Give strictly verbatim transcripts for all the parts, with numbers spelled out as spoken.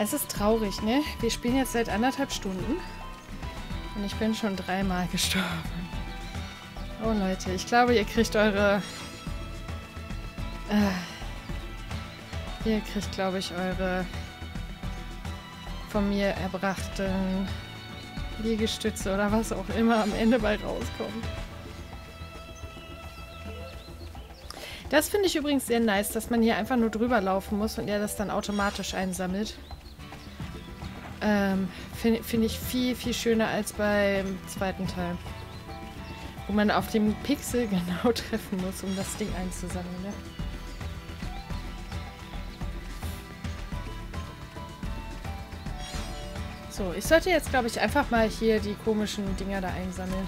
Es ist traurig, ne? Wir spielen jetzt seit anderthalb Stunden. Und ich bin schon dreimal gestorben. Oh Leute, ich glaube, ihr kriegt eure... Äh, ihr kriegt, glaube ich, eure von mir erbrachten Liegestütze oder was auch immer am Ende bei rauskommt. Das finde ich übrigens sehr nice, dass man hier einfach nur drüber laufen muss und er das dann automatisch einsammelt. Ähm, finde find ich viel, viel schöner als beim zweiten Teil. Wo man auf dem Pixel genau treffen muss, um das Ding einzusammeln. Ne? So, ich sollte jetzt, glaube ich, einfach mal hier die komischen Dinger da einsammeln.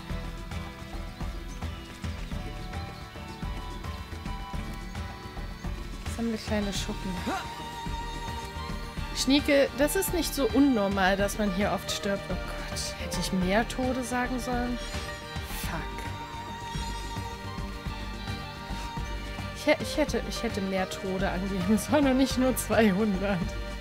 Sammle kleine Schuppen. Schnieke, das ist nicht so unnormal, dass man hier oft stirbt. Oh Gott, hätte ich mehr Tode sagen sollen? Fuck. Ich, ich, hätte, ich hätte mehr Tode angeben sollen und nicht nur zweihundert.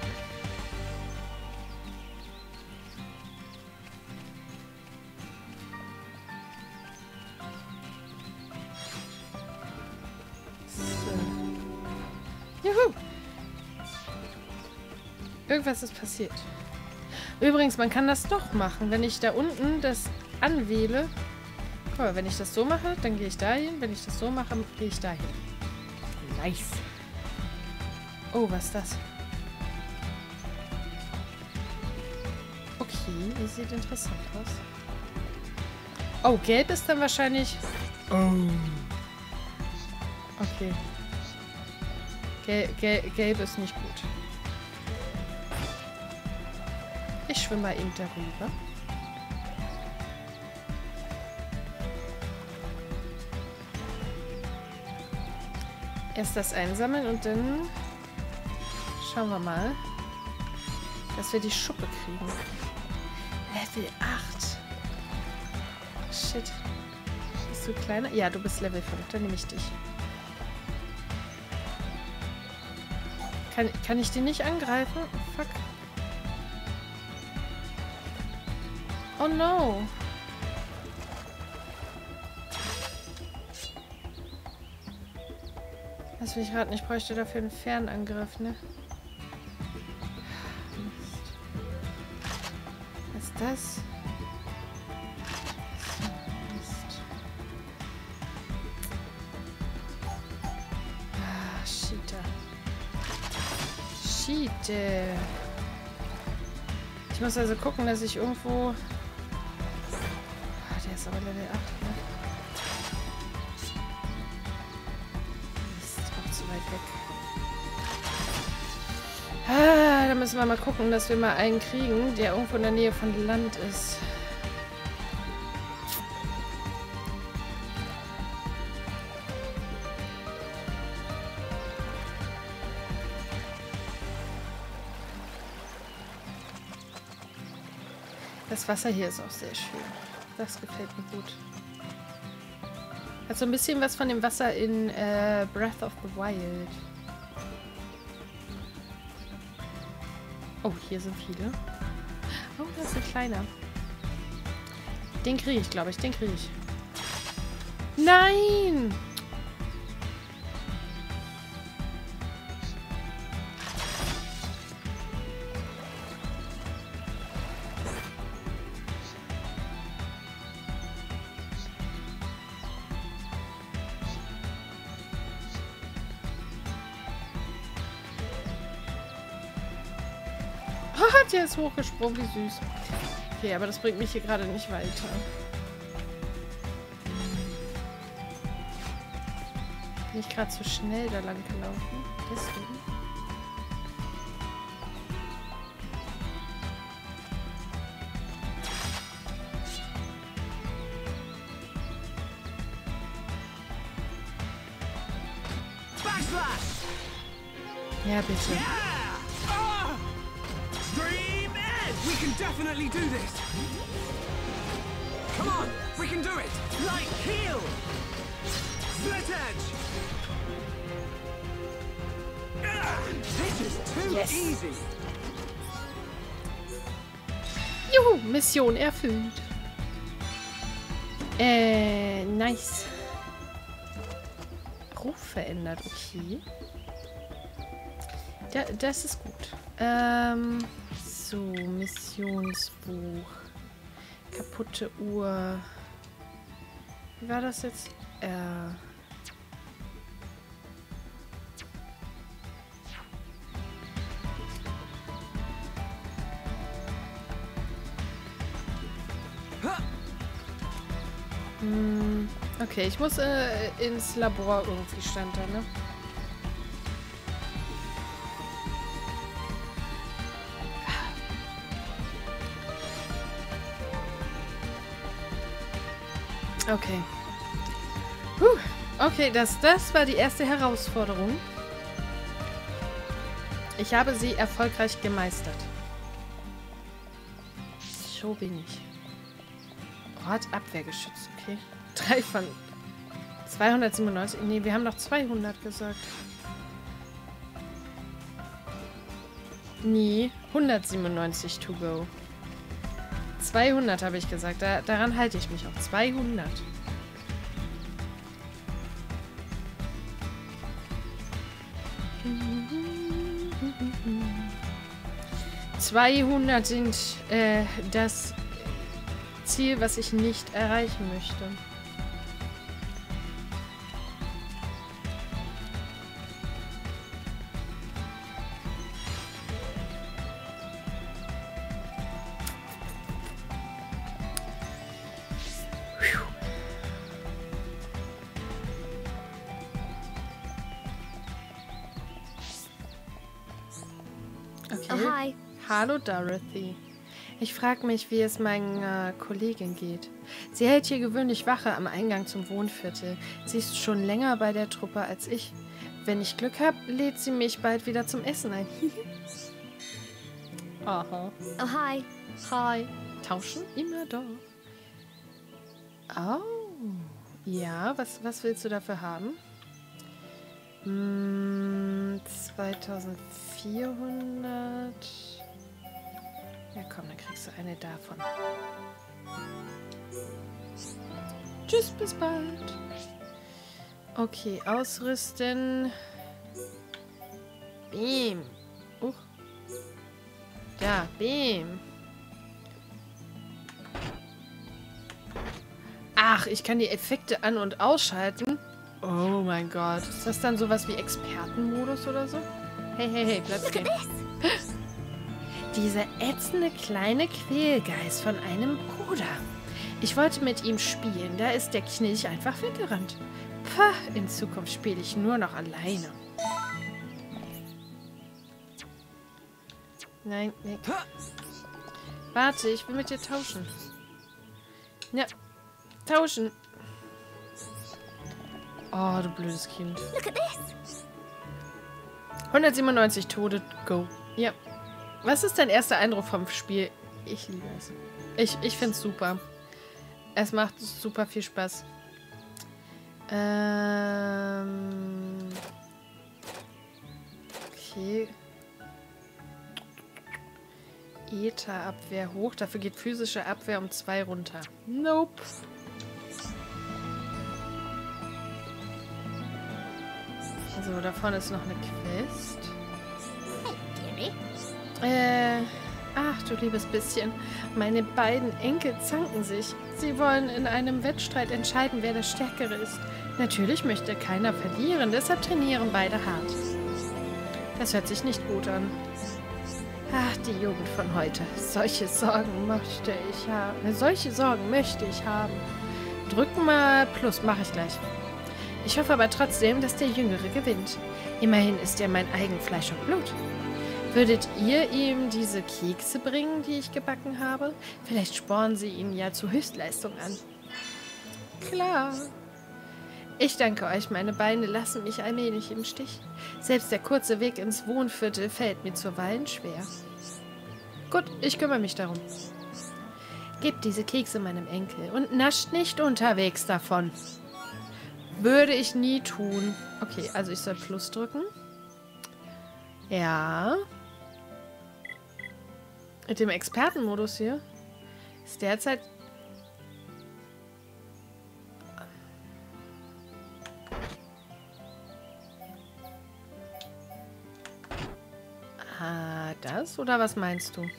Irgendwas ist passiert. Übrigens, man kann das doch machen. Wenn ich da unten das anwähle. Guck mal, wenn ich das so mache, dann gehe ich dahin. Wenn ich das so mache, gehe ich dahin. Nice. Oh, was ist das? Okay, das sieht interessant aus. Oh, gelb ist dann wahrscheinlich... Oh. Okay. Gel gel gelb ist nicht gut. Ich schwimme mal eben darüber. Erst das einsammeln und dann schauen wir mal, dass wir die Schuppe kriegen. Level acht. Shit. Bist du kleiner? Ja, du bist Level fünf. Dann nehme ich dich. Kann, kann ich den nicht angreifen? Fuck. Oh no. Das will ich raten. Ich bräuchte dafür einen Fernangriff, ne? Mist. Was ist das? Mist. Ah, Cheater. Cheater. Ich muss also gucken, dass ich irgendwo... Der ist aber Level acht, ne? Ist auch zu weit weg. Ah, da müssen wir mal gucken, dass wir mal einen kriegen, der irgendwo in der Nähe von Land ist. Das Wasser hier ist auch sehr schön. Das gefällt mir gut. Hat so ein bisschen was von dem Wasser in äh, Breath of the Wild. Oh, hier sind viele. Oh, das ist ein kleiner. Den kriege ich, glaube ich. Den kriege ich. Nein! Der ist hochgesprungen, wie süß. Okay, aber das bringt mich hier gerade nicht weiter. Bin ich gerade zu schnell da lang gelaufen? Deswegen. Ja, bitte. We can definitely do this! Come on! We can do it! Light heel! Split edge! This is too yes. easy! Juhu, Mission erfüllt. Äh, nice. Ruf verändert, okay. Da, das ist gut. Ähm, so, Missionsbuch. Kaputte Uhr. Wie war das jetzt? Äh... Hm, okay, ich muss äh, ins Labor irgendwie, stand da, ne? Okay. Puh. Okay, das, das war die erste Herausforderung. Ich habe sie erfolgreich gemeistert. So bin ich. Ort Abwehrgeschützt, okay. Drei von zweihundertsiebenundneunzig. Nee, wir haben noch zweihundert gesagt. Nee, hundertsiebenundneunzig to go. zweihundert habe ich gesagt. Da, daran halte ich mich auch. zweihundert. zweihundert sind äh, das Ziel, was ich nicht erreichen möchte. Okay. Oh, hi. Hallo, Dorothy. Ich frage mich, wie es meiner Kollegin geht. Sie hält hier gewöhnlich Wache am Eingang zum Wohnviertel. Sie ist schon länger bei der Truppe als ich. Wenn ich Glück habe, lädt sie mich bald wieder zum Essen ein. Aha. Oh, hi. Hi. Tauschen? Immer doch. Oh. Ja, was, was willst du dafür haben? Hm, zweitausendvierhundert. Ja, komm, dann kriegst du eine davon. Tschüss, bis bald. Okay, ausrüsten. Beam. Uh. Ja, Beam. Ach, ich kann die Effekte an- und ausschalten. Oh mein Gott. Ist das dann sowas wie Expertenmodus oder so? Hey, hey, hey, bleib stehen. Dieser ätzende kleine Quälgeist von einem Bruder. Ich wollte mit ihm spielen, da ist der Knilch einfach weggerannt. Pah, in Zukunft spiele ich nur noch alleine. Nein, weg. Warte, ich will mit dir tauschen. Ja, tauschen. Oh, du blödes Kind. Look at this. hundertsiebenundneunzig Tode, go. Ja. Was ist dein erster Eindruck vom Spiel? Ich liebe es. Ich, ich finde es super. Es macht super viel Spaß. Ähm. Okay. Ether-Abwehr hoch. Dafür geht physische Abwehr um zwei runter. Nope. So, da vorne ist noch eine Quest. Hey, Gary. Äh, ach du liebes bisschen. Meine beiden Enkel zanken sich. Sie wollen in einem Wettstreit entscheiden, wer der Stärkere ist. Natürlich möchte keiner verlieren, deshalb trainieren beide hart. Das hört sich nicht gut an. Ach, die Jugend von heute. Solche Sorgen möchte ich haben. Solche Sorgen möchte ich haben. Drück mal Plus, mache ich gleich. Ich hoffe aber trotzdem, dass der Jüngere gewinnt. Immerhin ist er mein Eigenfleisch und Blut. Würdet ihr ihm diese Kekse bringen, die ich gebacken habe? Vielleicht spornen sie ihn ja zur Höchstleistung an. Klar. Ich danke euch, meine Beine lassen mich allmählich im Stich. Selbst der kurze Weg ins Wohnviertel fällt mir zuweilen schwer. Gut, ich kümmere mich darum. Gebt diese Kekse meinem Enkel und nascht nicht unterwegs davon. Würde ich nie tun. Okay, also ich soll Plus drücken. Ja. Mit dem Expertenmodus hier. Ist derzeit... Ah, das? Oder was meinst du?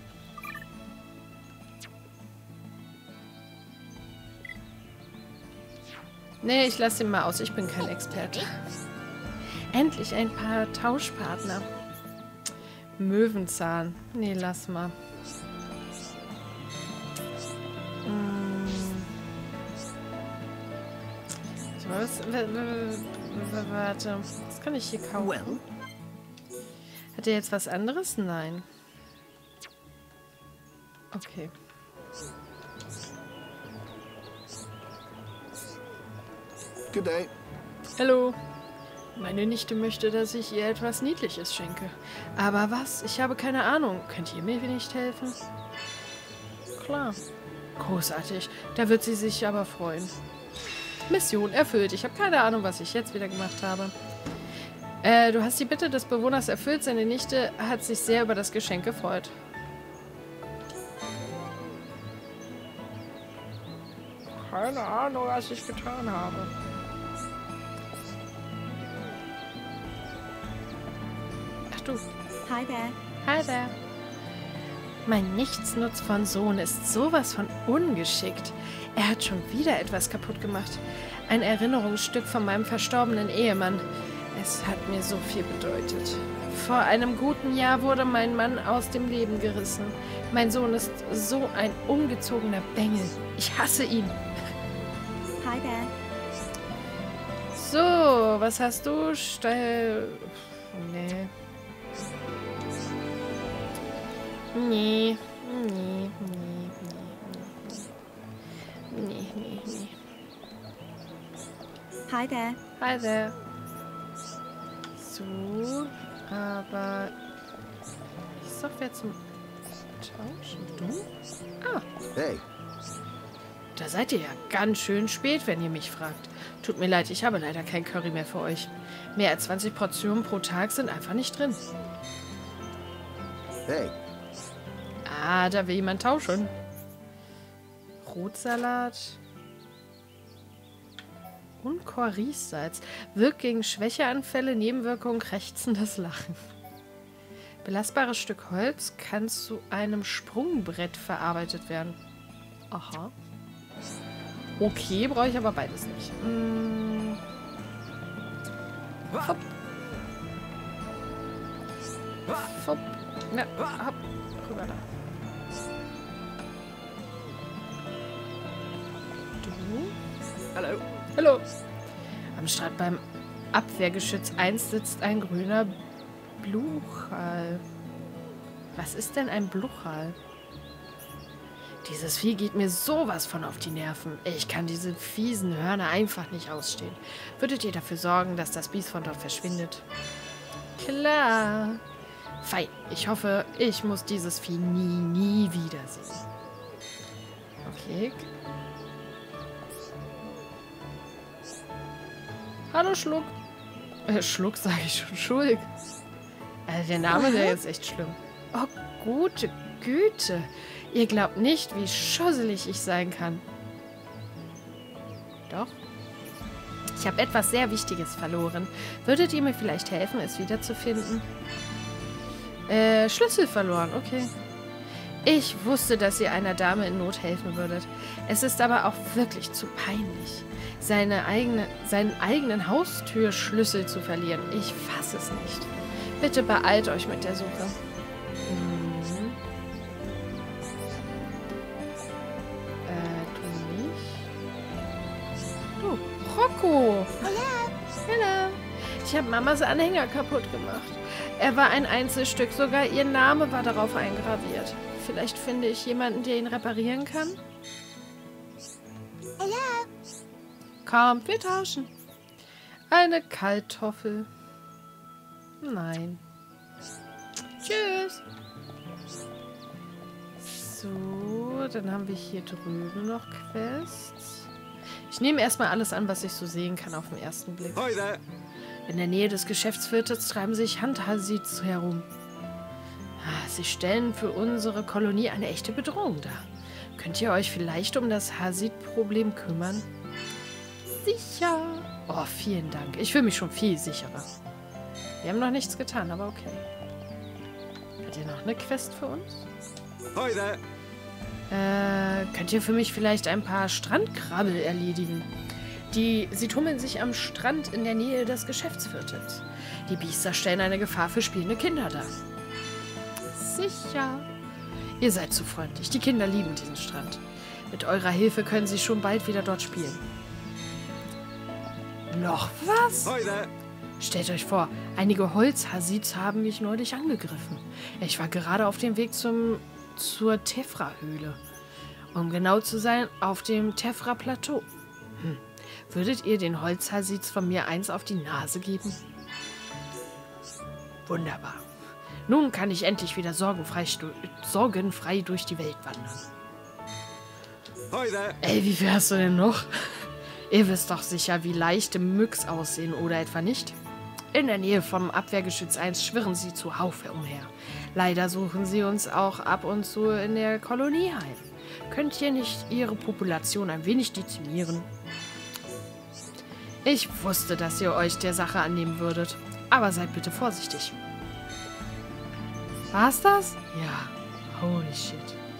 Nee, ich lasse ihn mal aus. Ich bin kein Experte. Endlich ein paar Tauschpartner. Möwenzahn. Nee, lass mal. Hm. So, was, warte. Was kann ich hier kaufen? Hat er jetzt was anderes? Nein. Okay. Good day. Hallo. Meine Nichte möchte, dass ich ihr etwas Niedliches schenke. Aber was? Ich habe keine Ahnung. Könnt ihr mir nicht helfen? Klar. Großartig. Da wird sie sich aber freuen. Mission erfüllt. Ich habe keine Ahnung, was ich jetzt wieder gemacht habe. Äh, du hast die Bitte des Bewohners erfüllt. Seine Nichte hat sich sehr über das Geschenk gefreut. Keine Ahnung, was ich getan habe. Ach du. Hi there. Hi there. Mein Nichtsnutz von Sohn ist sowas von ungeschickt. Er hat schon wieder etwas kaputt gemacht. Ein Erinnerungsstück von meinem verstorbenen Ehemann. Es hat mir so viel bedeutet. Vor einem guten Jahr wurde mein Mann aus dem Leben gerissen. Mein Sohn ist so ein ungezogener Bengel. Ich hasse ihn. Hi there. So, was hast du? Steil... Nee. Nee. Nee, nee, nee, nee. Nee, nee, nee. Hi there. Hi there. So, aber... Ist doch wer zum Tauschen? Du? Ah. Hey. Da seid ihr ja ganz schön spät, wenn ihr mich fragt. Tut mir leid, ich habe leider kein Curry mehr für euch. Mehr als zwanzig Portionen pro Tag sind einfach nicht drin. Hey. Ah, da will jemand tauschen. Rotsalat. Und Korriessalz. Wirkt gegen Schwächeanfälle, Nebenwirkungen, krächzendes Lachen. Belastbares Stück Holz kann zu einem Sprungbrett verarbeitet werden. Aha. Okay, brauche ich aber beides nicht. Hm. Hopp. Hopp. Ja, hopp. Rüber da. Du? Hello. Hallo. Am Strand beim Abwehrgeschütz eins sitzt ein grüner Bluchal. Was ist denn ein Bluchal? Dieses Vieh geht mir sowas von auf die Nerven. Ich kann diese fiesen Hörner einfach nicht ausstehen. Würdet ihr dafür sorgen, dass das Biest von dort verschwindet? Klar. Fein. Ich hoffe, ich muss dieses Vieh nie, nie wiedersehen. Okay. Hallo, Schluck. Äh, Schluck sage ich schon. Schulk. Äh, der Name wäre jetzt echt schlimm. Oh, gute Güte. Ihr glaubt nicht, wie schusselig ich sein kann. Doch. Ich habe etwas sehr Wichtiges verloren. Würdet ihr mir vielleicht helfen, es wiederzufinden? Äh, Schlüssel verloren. Okay. Ich wusste, dass ihr einer Dame in Not helfen würdet. Es ist aber auch wirklich zu peinlich, seine eigene, seinen eigenen Haustürschlüssel zu verlieren. Ich fasse es nicht. Bitte beeilt euch mit der Suche. Mhm. Äh, du nicht? Du, Rocco! Hello. Hallo. Ich habe Mamas Anhänger kaputt gemacht. Er war ein Einzelstück, sogar ihr Name war darauf eingraviert. Vielleicht finde ich jemanden, der ihn reparieren kann? Hello. Komm, wir tauschen. Eine Kartoffel. Nein. Tschüss. So, dann haben wir hier drüben noch Quests. Ich nehme erstmal alles an, was ich so sehen kann auf den ersten Blick. Hi there. In der Nähe des Geschäftsviertels treiben sich Handhasits herum. Sie stellen für unsere Kolonie eine echte Bedrohung dar. Könnt ihr euch vielleicht um das Hasid-Problem kümmern? Sicher. Oh, vielen Dank. Ich fühle mich schon viel sicherer. Wir haben noch nichts getan, aber okay. Hat ihr noch eine Quest für uns? Hi there. Äh, könnt ihr für mich vielleicht ein paar Strandkrabbel erledigen? Die, sie tummeln sich am Strand in der Nähe des Geschäftsviertels. Die Biester stellen eine Gefahr für spielende Kinder dar. Sicher. Ihr seid zu freundlich. Die Kinder lieben diesen Strand. Mit eurer Hilfe können sie schon bald wieder dort spielen. Noch was? Hi there. Stellt euch vor, einige Holzhasids haben mich neulich angegriffen. Ich war gerade auf dem Weg zum, zur Tefra-Höhle. Um genau zu sein, auf dem Tefra-Plateau. Hm. Würdet ihr den Holzhasids von mir eins auf die Nase geben? Wunderbar. Nun kann ich endlich wieder sorgenfrei, sorgenfrei durch die Welt wandern. Hi there. Ey, wie viel hast du denn noch? Ihr wisst doch sicher, wie leichte Mücks aussehen, oder etwa nicht? In der Nähe vom Abwehrgeschütz eins schwirren sie zuhauf umher. Leider suchen sie uns auch ab und zu in der Kolonie heim. Könnt ihr nicht ihre Population ein wenig dezimieren? Ich wusste, dass ihr euch der Sache annehmen würdet. Aber seid bitte vorsichtig. War's das? Ja. Holy shit.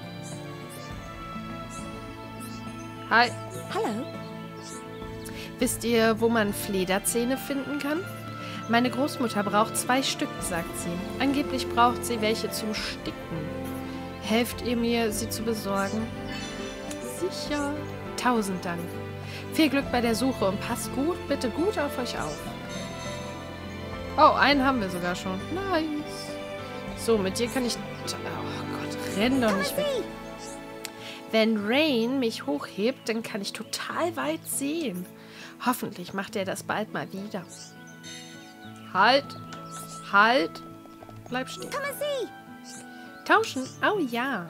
Hi. Hello. Wisst ihr, wo man Flederzähne finden kann? Meine Großmutter braucht zwei Stück, sagt sie. Angeblich braucht sie welche zum Sticken. Helft ihr mir, sie zu besorgen? Sicher. Tausend Dank. Viel Glück bei der Suche und passt gut, bitte gut auf euch auf. Oh, einen haben wir sogar schon. Nice. So, mit dir kann ich... Oh Gott, renn doch nicht weg. Wenn Rain mich hochhebt, dann kann ich total weit sehen. Hoffentlich macht er das bald mal wieder. Halt. Halt. Bleib stehen. Tauschen? Oh ja.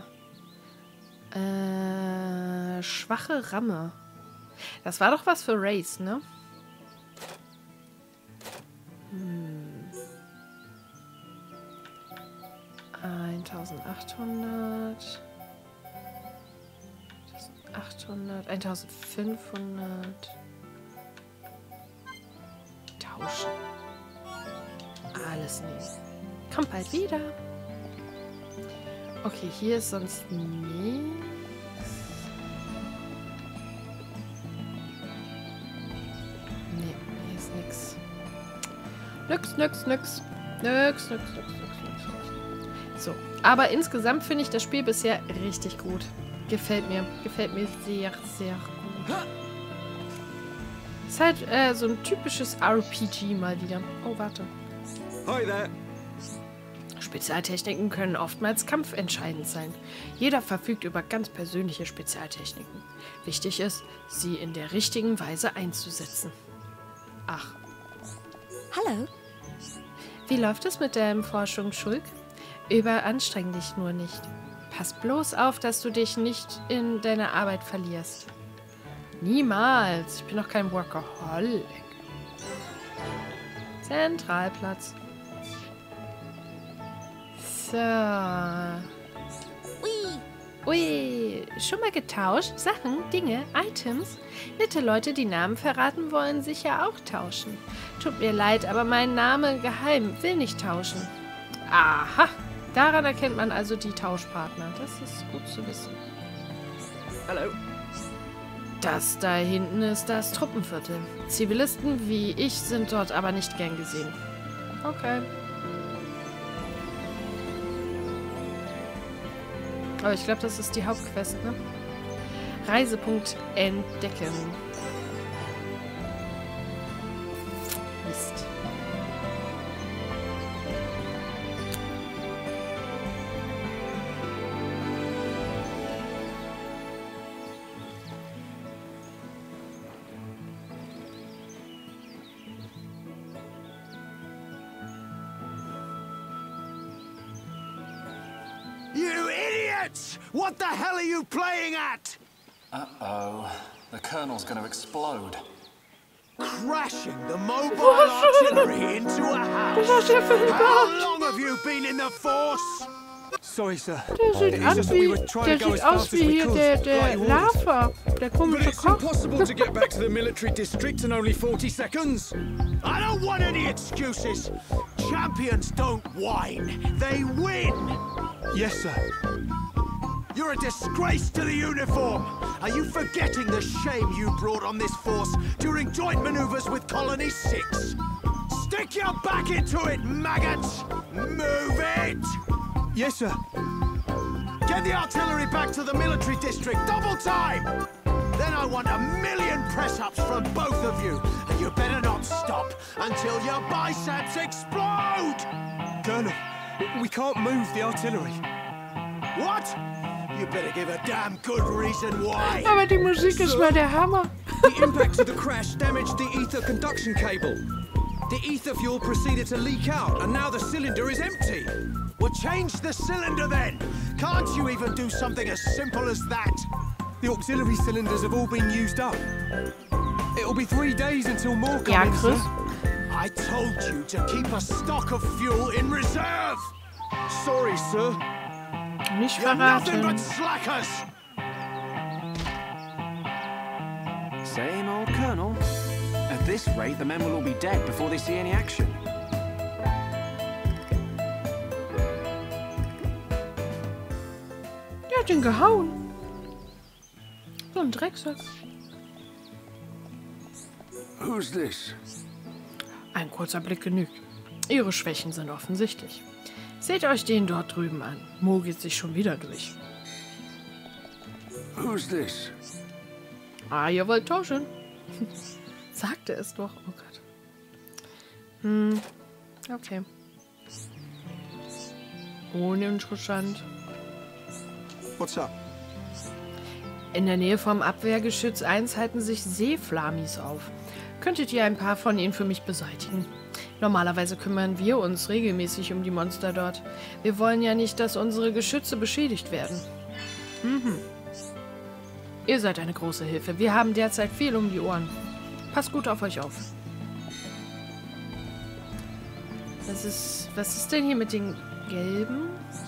Äh, schwache Ramme. Das war doch was für Race, ne? Hm. eintausendachthundert. achthundert. eintausendfünfhundert. Tauschen. Alles nehmen. Kommt bald wieder. Okay, hier ist sonst nichts. Nee, hier ist nichts. Nix, nix, nix. Nix, nix, nix, nix, nix. So, aber insgesamt finde ich das Spiel bisher richtig gut. Gefällt mir. Gefällt mir sehr, sehr gut. Ist halt äh, so ein typisches R P G mal wieder. Oh, warte. Hi there. Spezialtechniken können oftmals kampfentscheidend sein. Jeder verfügt über ganz persönliche Spezialtechniken. Wichtig ist, sie in der richtigen Weise einzusetzen. Ach. Hallo. Wie läuft es mit deinem Forschung, Schulk? Überanstreng dich nur nicht. Pass bloß auf, dass du dich nicht in deiner Arbeit verlierst. Niemals. Ich bin doch kein Workaholic. Zentralplatz. So. Ui. Ui, schon mal getauscht? Sachen, Dinge, Items? Nette Leute, die Namen verraten wollen, sicher auch tauschen. Tut mir leid, aber mein Name geheim, will nicht tauschen. Aha, daran erkennt man also die Tauschpartner. Das ist gut zu wissen. Hallo. Das da hinten ist das Truppenviertel. Zivilisten wie ich sind dort aber nicht gern gesehen. Okay. Aber ich glaube, das ist die Hauptquest, ne? Reisepunkt entdecken. Mist. You idiots! What the hell are you playing at? Uh-oh. The Colonel's going to explode. Crashing the mobile artillery into a house. How long have you been in the force? Sorry, sir. Der sieht, It's an just wie, we were trying der to go sieht as aus fast as wie we hier could, der, like der you ordered. Lava. Der But komische it's Koch. impossible to get back to the military district in only forty seconds. I don't want any excuses. Champions don't whine. They win. Yes, sir. You're a disgrace to the uniform. Are you forgetting the shame you brought on this force during joint maneuvers with Colony six? Stick your back into it, maggots! Move it! Yes, sir. Get the artillery back to the military district, double time! Then I want a million press-ups from both of you, and you better not stop until your biceps explode! Colonel, we can't move the artillery. What? You better give a damn good reason why! Aber die Musik ist mal der Hammer. The impact of the crash damaged the ether conduction cable. The ether fuel proceeded to leak out, and now the cylinder is empty. Well, change the cylinder then! Can't you even do something as simple as that? The auxiliary cylinders have all been used up. It'll be three days until more come Ja, in, Chris. sir. I told you to keep a stock of fuel in reserve! Sorry, sir. Nicht You're nothing verraten. but slackers! Same old Colonel. At this rate, the men will all be dead before they see any action. Der hat ihn gehauen. So ein Drecksack. Who's this? Ein kurzer Blick genügt. Ihre Schwächen sind offensichtlich. Seht euch den dort drüben an. Mo geht sich schon wieder durch. Who's this? Ah, ihr wollt tauschen. Sagte es doch. Oh Gott. Hm. Okay. Uninteressant. What's up? In der Nähe vom Abwehrgeschütz eins halten sich Seeflamis auf. Könntet ihr ein paar von ihnen für mich beseitigen? Normalerweise kümmern wir uns regelmäßig um die Monster dort. Wir wollen ja nicht, dass unsere Geschütze beschädigt werden. Mhm. Ihr seid eine große Hilfe. Wir haben derzeit viel um die Ohren. Passt gut auf euch auf. Was ist, was ist denn hier mit den Gelben?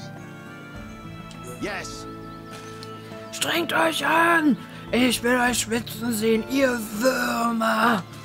Yes! Strengt euch an! Ich will euch schwitzen sehen, ihr Würmer!